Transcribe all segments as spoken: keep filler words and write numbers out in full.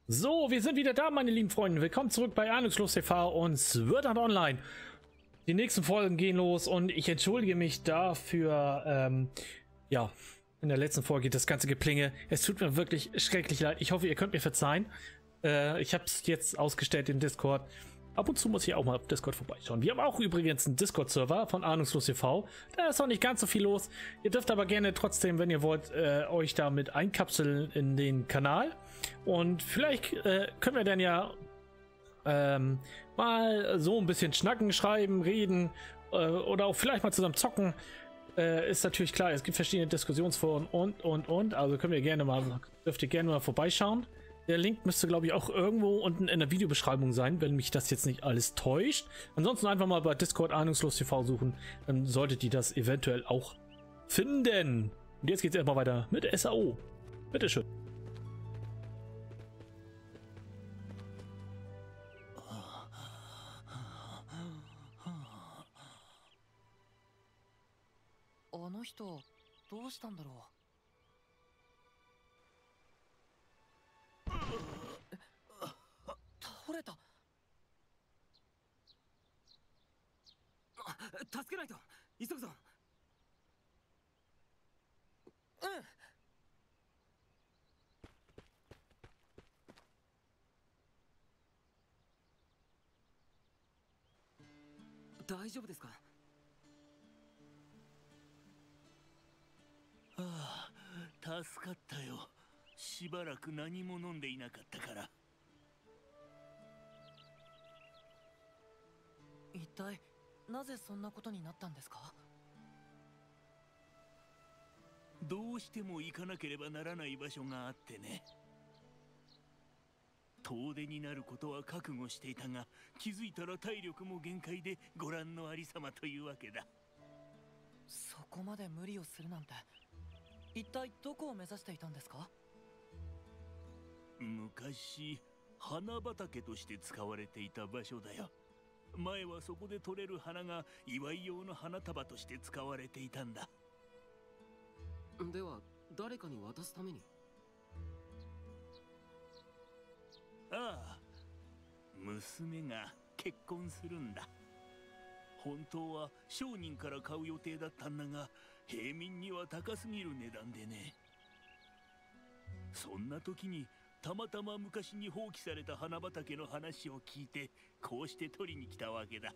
So, wir sind wieder da, meine lieben Freunde. Willkommen zurück bei Ahnungslos T V und Sword Art Online. Die nächsten Folgen gehen los und ich entschuldige mich dafür, ähm, ja, in der letzten Folge das ganze Geplinge. Es tut mir wirklich schrecklich leid. Ich hoffe, ihr könnt mir verzeihen. Äh, ich habe es jetzt ausgestellt in Discord. Ab und zu muss ich auch mal auf Discord vorbeischauen. Wir haben auch übrigens einen Discord-Server von Ahnungslos T V. Da ist noch nicht ganz so viel los. Ihr dürft aber gerne trotzdem, wenn ihr wollt, äh, euch damit einkapseln in den Kanal. Und vielleicht äh, können wir dann ja ähm, mal so ein bisschen schnacken, schreiben, reden äh, oder auch vielleicht mal zusammen zocken. Äh, ist natürlich klar, es gibt verschiedene Diskussionsforen und, und, und. Also können wir gerne mal, dürft ihr gerne mal vorbeischauen. Der Link müsste, glaube ich, auch irgendwo unten in der Videobeschreibung sein, wenn mich das jetzt nicht alles täuscht. Ansonsten einfach mal bei Discord Ahnungslos T V suchen, dann solltet ihr das eventuell auch finden. Und jetzt geht es erstmal weiter mit S A O. Bitteschön. Ah, 助かったよ。しばらく何も飲んでいなかったから。 一体なぜそんなことになったんですか？ どうしても行かなければならない場所があってね。遠出になることは覚悟していたが、気づいたら体力も限界でご覧のありさまというわけだ。 そこまで無理をするなんて。一体どこを目指していたんですか？ 昔、花畑として使われていた場所だよ。前はそこで採れる花が祝い用の花束として使われていたんだ。 では誰かに渡すために？ ああ、娘が結婚するんだ。本当は商人から買う予定だったんだが、平民には高すぎる値段でね。そんな時にたまたま昔に放棄された花畑の話を聞いて、こうして取りに来たわけだ。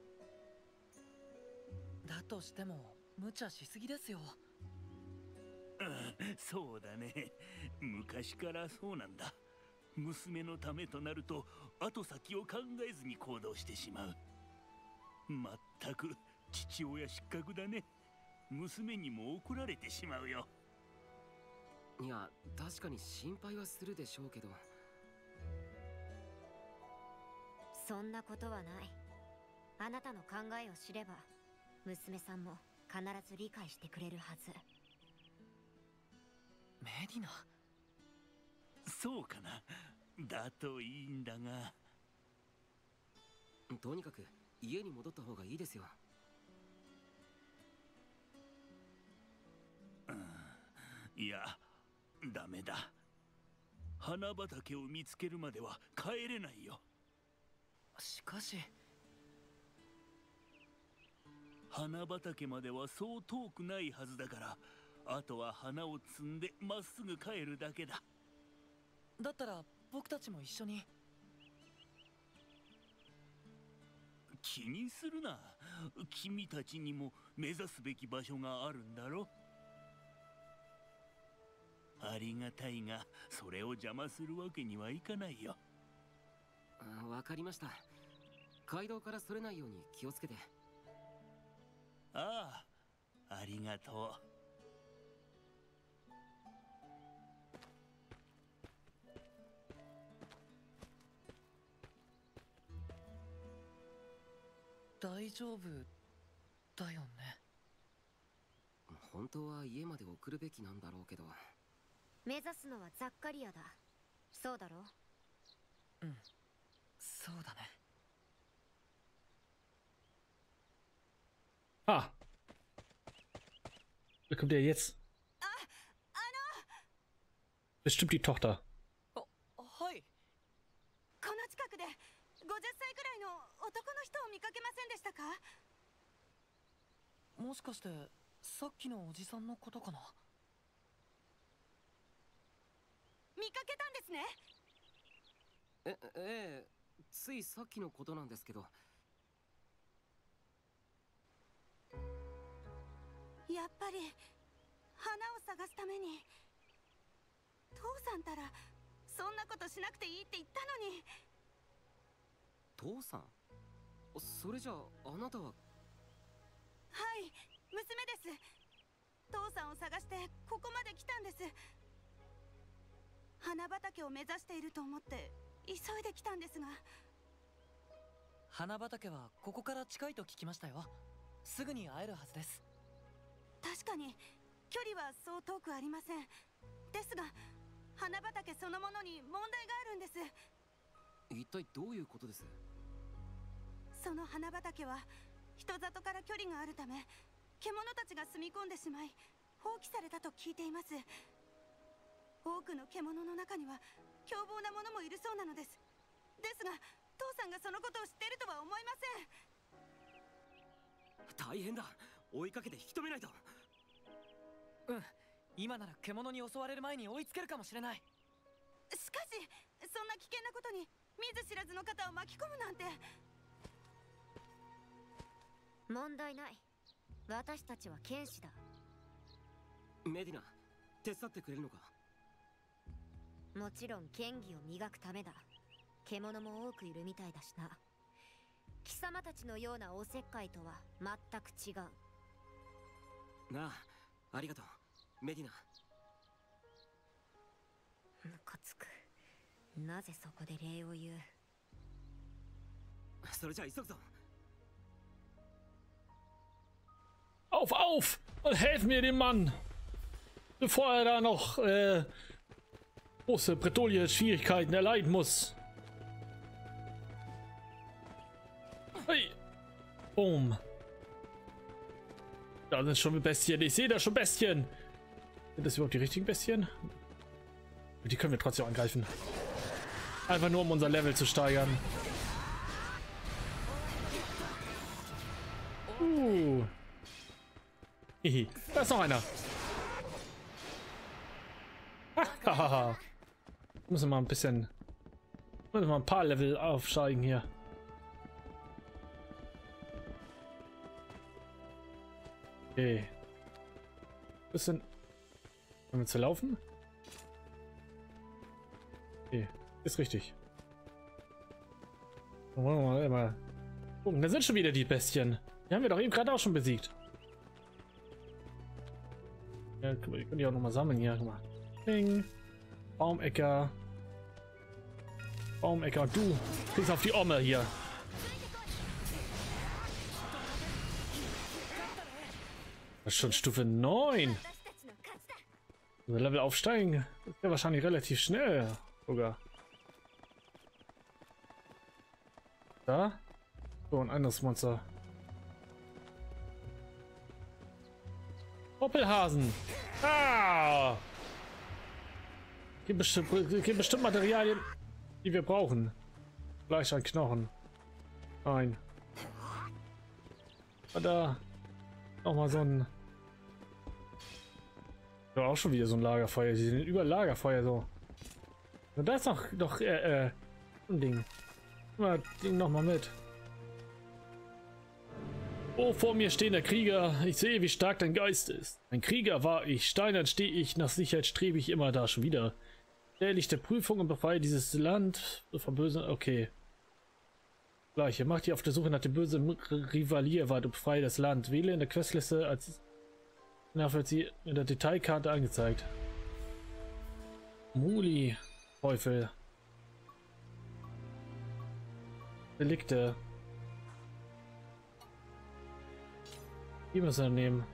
だとしても無茶しすぎですよ。 うん、そうだね。昔からそうなんだ。娘のためとなると後先を考えずに行動してしまう。まったく父親失格だね。娘にも怒られてしまうよ。 いや、確かに心配はするでしょうけど。 そんなことはない。あなたの考えを知れば娘さんも必ず理解してくれるはず。 メディナ。 そうかな。だといいんだが。 とにかく家に戻った方がいいですよ。 うん、いや、ダメだ。花畑を見つけるまでは帰れないよ。 しかし花畑まではそう遠くないはずだから、あとは花を摘んでまっすぐ帰るだけだ。 だったら僕たちも一緒に。 気にするな。君たちにも目指すべき場所があるんだろ。ありがたいが、それを邪魔するわけにはいかないよ。 あ、わかりました。街道からそれないように気をつけて。 ああ、ありがとう。 大丈夫だよね。 本当は家まで送るべきなんだろうけど。 目指すのはザッカリアだ。そうだろう？ うん、そうだね。 Ah. Wer kommt der jetzt? Bestimmt die Tochter. あ、はい。 の近くでごじゅっさいくらいの男の人を見かけませんでしたか？ もしかしてさっきのおじさんのことかな。 見かけたんですね。 え、ええ、ついさっきのことなんですけど。 やっぱり花を探すために。父さんたらそんなことしなくていいって言ったのに。 父さん？それじゃああなたは。 はい、娘です。父さんを探してここまで来たんです。花畑を目指していると思って急いで来たんですが。 花畑はここから近いと聞きましたよ。すぐに会えるはずです。 確かに距離はそう遠くありません。ですが花畑そのものに問題があるんです。 一体どういうことです？ その花畑は人里から距離があるため獣たちが住み込んでしまい放棄されたと聞いています。多くの獣の中には凶暴な者もいるそうなのです。ですが父さんがそのことを知っているとは思いません。 大変だ。追いかけて引き止めないと。 うん、今なら獣に襲われる前に追いつけるかもしれない。 しかしそんな危険なことに見ず知らずの方を巻き込むなんて。 問題ない。私たちは剣士だ。 メディナ、手伝ってくれるのか？ もちろん剣技を磨くためだ。獣も多くいるみたいだしな。貴様たちのようなおせっかいとは全く違う。 なあ、ありがとうメディナ。 ムカつく。なぜそこで礼を言う？ それじゃあ急ぐぞ。 Auf, auf! Und helf mir dem Mann! Bevor er da noch äh, große Bretouille-Schwierigkeiten erleiden muss. Hey! Boom! Da sind schon Bestien. Ich sehe da schon Bestien. Sind das überhaupt die richtigen Bestien? Die können wir trotzdem angreifen. Einfach nur, um unser Level zu steigern. Uh. Hihi. Da ist noch einer. Hahaha. Müssen wir mal ein bisschen. Müssen wir mal ein paar Level aufsteigen hier. Okay. Bisschen. Können wir zu laufen? Okay. Ist richtig. Wollen wir mal, mal gucken. Da sind schon wieder die Bestien. Die haben wir doch eben gerade auch schon besiegt. Ja, die können die auch noch mal sammeln hier. Guck mal. Ding. Baumecker. Baumecker. Und du kriegst auf die Omme hier. Das ist schon Stufe neun. Also Level aufsteigen. Das wäre wahrscheinlich relativ schnell sogar. Da. So, ein anderes Monster. Hoppelhasen. Ah! Gibt bestimmt, gibt bestimmt Materialien, die wir brauchen. Fleisch an Knochen. Nein. Da. Nochmal so ein. Ja, auch schon wieder so ein Lagerfeuer. Die sind über Lagerfeuer so. Und da ist noch, noch äh, äh, ein Ding. Mal Ding noch mal mit. Oh, vor mir stehender Krieger. Ich sehe, wie stark dein Geist ist. Ein Krieger war ich. Steinern stehe ich. Nach Sicherheit strebe ich immer da schon wieder. Stell dich der Prüfung und befreie dieses Land vom Bösen. Okay. Gleiche. Mach dich auf der Suche nach dem bösen Rivalier war. Du befreie das Land. Wähle in der Questliste als nachvollzieh in der Detailkarte angezeigt. Muli. Teufel. Delikte. Die müssen wir nehmen.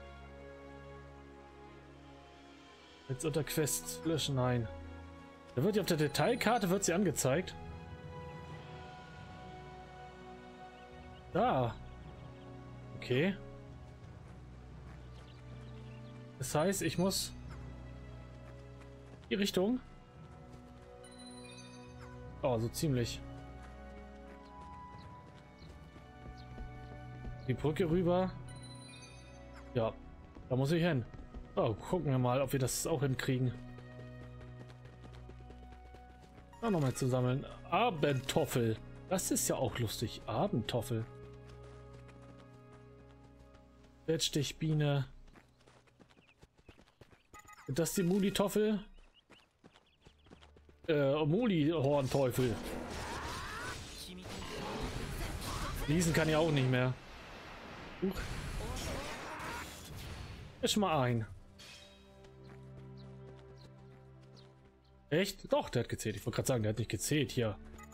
Jetzt unter Quest löschen. Nein. Da wird die auf der Detailkarte wird sie angezeigt. Da. Okay. Das heißt, ich muss die Richtung. Oh, so ziemlich. Die Brücke rüber. Ja, da muss ich hin. Oh, gucken wir mal, ob wir das auch hinkriegen. Auch nochmal zu sammeln. Abendtoffel. Das ist ja auch lustig. Abendtoffel. Fettstichbiene. Ist das die Muli-Toffel? Äh, Muli-Hornteufel. Diesen kann ich auch nicht mehr. Huch. Ist mal ein. Echt? Doch, der hat gezählt. Ich wollte gerade sagen, der hat nicht gezählt hier.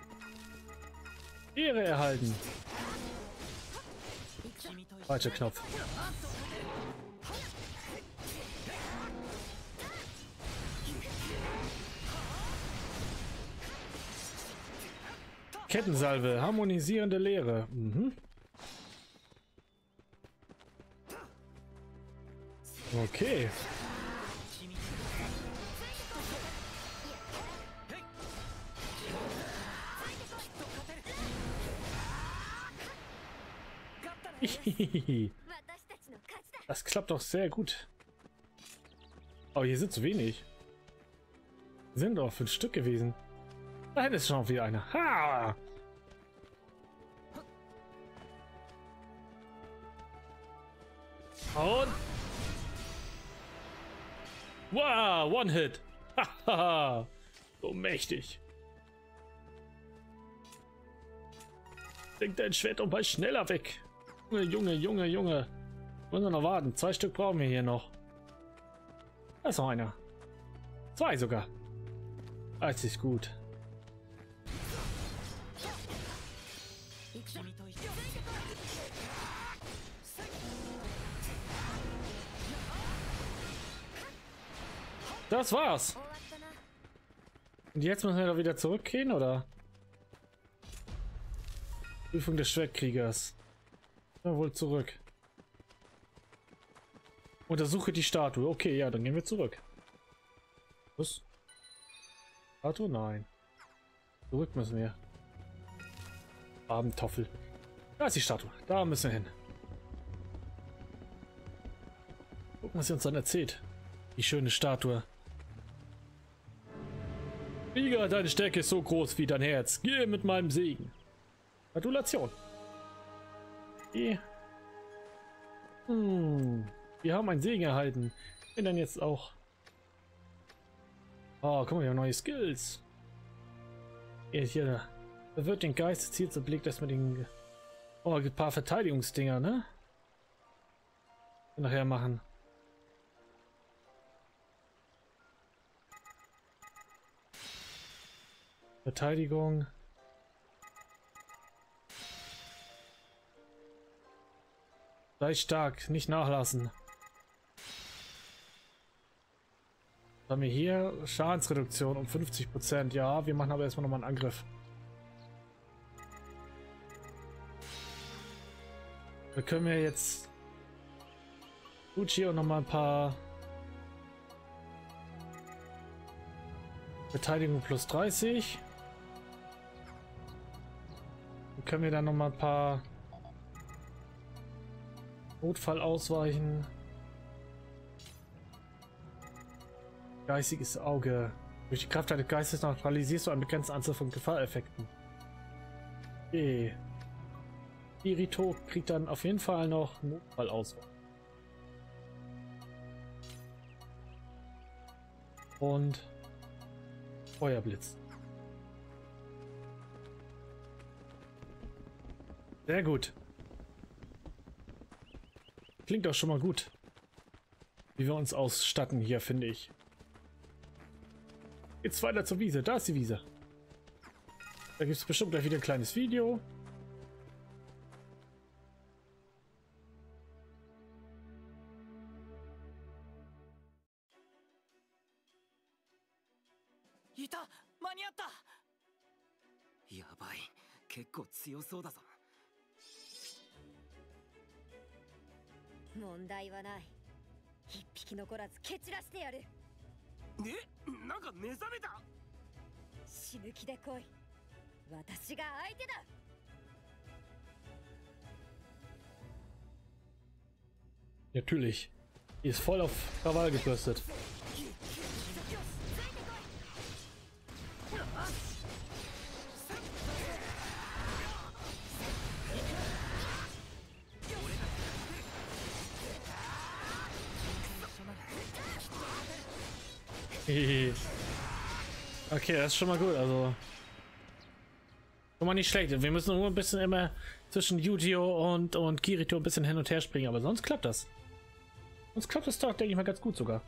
Ehre erhalten. Falscher Knopf. Kettensalve, harmonisierende Lehre. Mhm. Okay. Das klappt doch sehr gut. Aber hier sind zu wenig. Sind doch fünf Stück gewesen. Da hätte es schon wieder einer. Ha! Und wow, One-Hit. Haha. So mächtig. Denk dein Schwert doch mal schneller weg. Junge, Junge, Junge, Junge. Müssen wir noch warten. Zwei Stück brauchen wir hier noch. Da ist noch einer. Zwei sogar. Das ist gut. Das war's. Und jetzt müssen wir da wieder zurückgehen, oder? Prüfung des Schwertkriegers. Ja, wohl zurück. Untersuche die Statue. Okay, ja, dann gehen wir zurück. Was? Statue? Nein. Zurück müssen wir. Abendtoffel. Da ist die Statue. Da müssen wir hin. Gucken, was sie uns dann erzählt. Die schöne Statue. Krieger, deine Stärke ist so groß wie dein Herz. Gehe mit meinem Segen. Gratulation. Okay. Hm. Wir haben einen Segen erhalten. Ich bin dann jetzt auch. Oh, guck mal, wir haben neue Skills. Hier, hier. Da wird den Geist zielt so Blick, dass wir den. Oh, ein paar Verteidigungsdinger, ne? Nachher machen. Verteidigung. Sei stark, nicht nachlassen. Haben wir hier Schadensreduktion um fünfzig Prozent. Ja, wir machen aber erstmal nochmal einen Angriff. Da können wir jetzt gut hier und nochmal ein paar Verteidigung plus dreißig. Dann können wir dann nochmal ein paar Notfall ausweichen. Geistiges Auge. Durch die Kraft deines Geistes neutralisierst du eine begrenzte Anzahl von Gefahreffekten. Okay. Kirito kriegt dann auf jeden Fall noch Notfall ausweichen. Und Feuerblitz. Sehr gut. Klingt auch schon mal gut. Wie wir uns ausstatten hier, finde ich. Jetzt weiter zur Wiese. Da ist die Wiese. Da gibt es bestimmt gleich wieder ein kleines Video. Ita, 間に合った。 やばい、結構強そうだぞ。 問題はない。一匹残らず蹴散らしてやる。 え、なんか目覚めた。 死ぬ気で来い。 私が相手だ。 Natürlich. Die ist voll auf Krawall gebürstet. Okay, das ist schon mal gut, also schon mal nicht schlecht. Wir müssen nur ein bisschen immer zwischen Yu-Gi-Oh! und, und Kirito ein bisschen hin und her springen, aber sonst klappt das. Sonst klappt das doch, denke ich mal, ganz gut sogar.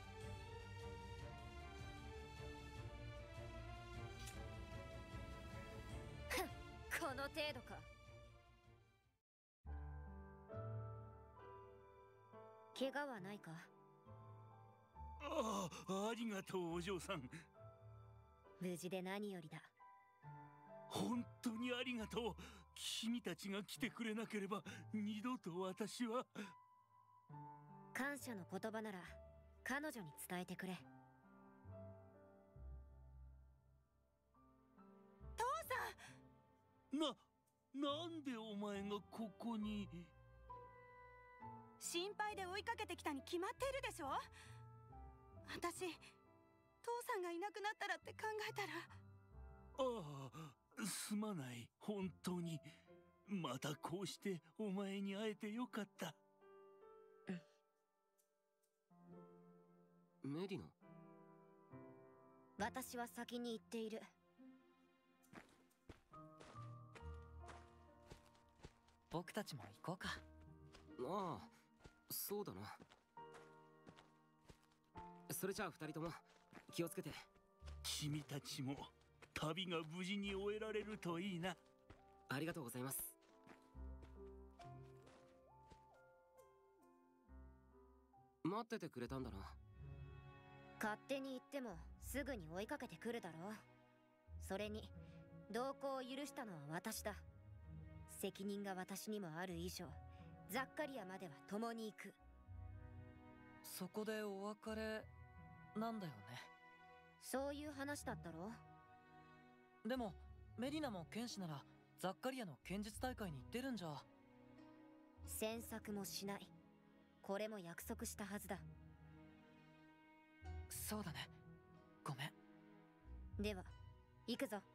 Kega wa nai ka? ああ、ありがとうお嬢さん。 無事で何よりだ。 本当にありがとう。君たちが来てくれなければ二度と私は。 感謝の言葉なら彼女に伝えてくれ。 父さん。 な、なんでお前がここに。 心配で追いかけてきたに決まっているでしょ。私、父さんがいなくなったらって考えたら。 ああ、すまない、本当に。またこうしてお前に会えてよかった。 メディナ、 私は先に行っている。 僕たちも行こうか。 ああ、そうだな。それじゃあ二人とも気をつけて。 君たちも旅が無事に終えられるといいな。 ありがとうございます。待っててくれたんだな。 勝手に行ってもすぐに追いかけてくるだろう。それに同行を許したのは私だ。責任が私にもある以上、ザッカリアまでは共に行く。 そこでお別れなんだよね。 そういう話だったろ。 でもメリナも剣士ならザッカリアの剣術大会に行ってるんじゃ。 詮索もしない。これも約束したはずだ。 そうだね。ごめん。 では行くぞ。